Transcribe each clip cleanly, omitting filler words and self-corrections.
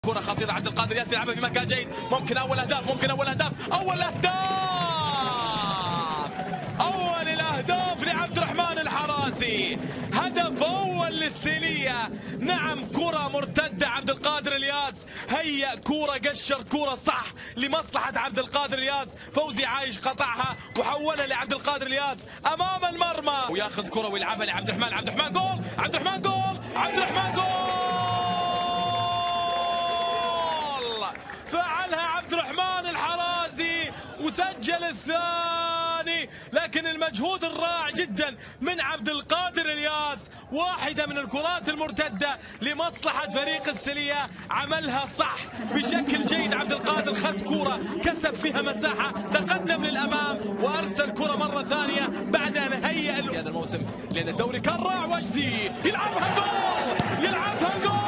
كرة خطيرة عبد القادر ياسر يلعبها في مكان جيد. ممكن أول أهداف أول الأهداف لعبد الرحمن الحراسي. هدف أول للسيلية. نعم، كرة مرتدة عبد القادر الياس، هيأ كرة، قشر كرة صح لمصلحة عبد القادر الياس. فوزي عايش قطعها وحولها لعبد القادر الياس أمام المرمى، وياخذ كرة ويلعبها لعبد الرحمن. عبد الرحمن جول، عبد الرحمن جول، عبد الرحمن جول. فعلها عبد الرحمن الحراسي وسجل الثاني، لكن المجهود الرائع جدا من عبد القادر الياس. واحدة من الكرات المرتدة لمصلحة فريق السيلية، عملها صح بشكل جيد. عبد القادر خذ كرة كسب فيها مساحة، تقدم للأمام وأرسل كرة مرة ثانية بعد أن هيأ هذا الموسم لأن الدوري كرع. وجدي يلعبها جول، يلعبها جول.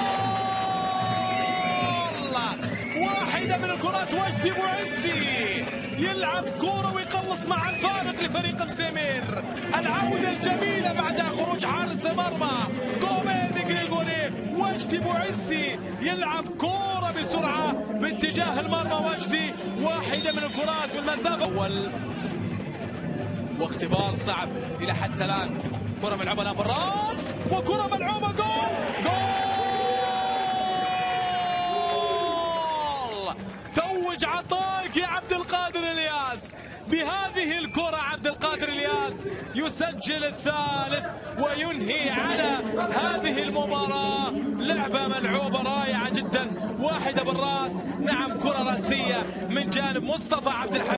واحدة من الكرات، وجدي بوعزي يلعب كرة ويقلص مع الفارق لفريق مسيمير. العودة الجميلة بعد خروج حارس المرمى جوميز جريجوري. وجدي بوعزي يلعب كرة بسرعة باتجاه المرمى. وجدي واحدة من الكرات بالمسافة أول، واختبار صعب إلى حتى الآن. كرة ملعوبة بالراس وكرة ملعوبة جول، جول. توج عطاك يا عبد القادر الياس بهذه الكرة. عبد القادر الياس يسجل الثالث وينهي على هذه المباراة. لعبة ملعوبة رائعة جدا، واحدة بالراس. نعم، كرة راسية من جانب مصطفى عبد الحميد.